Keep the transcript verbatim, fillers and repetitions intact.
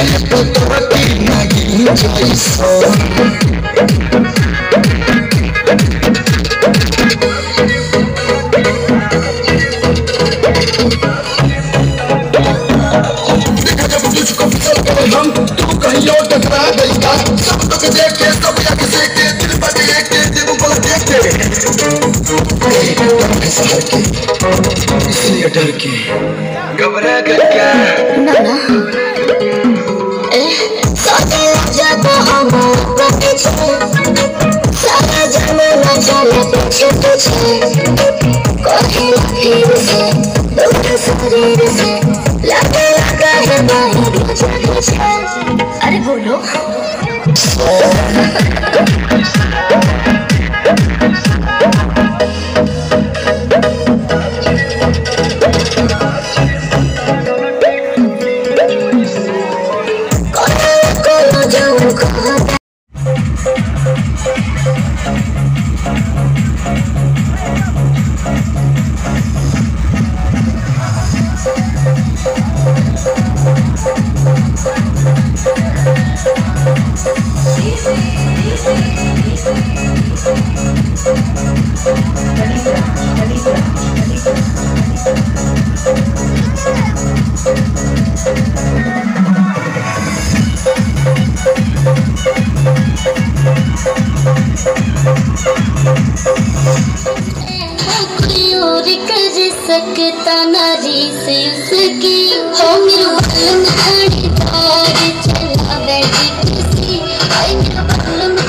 तो तोती नगी जैसा हम तू कहीं और टकरा गईगा सब लोग देख के सब या किसी के दिल पर देख के दिल को देख के शहर के इसलिए डर के घबरा कर क्या ना ना ए सादे जाता हम पीछे सारा जमाना चले पीछे पीछे कोई फिर से दूर शरीर से लगे लगा है बाहर अरे बोलो सकता नारी से उसकी हो मेरे बालों में खड़ी तार चला बैठी किसी आई मेरे बालों में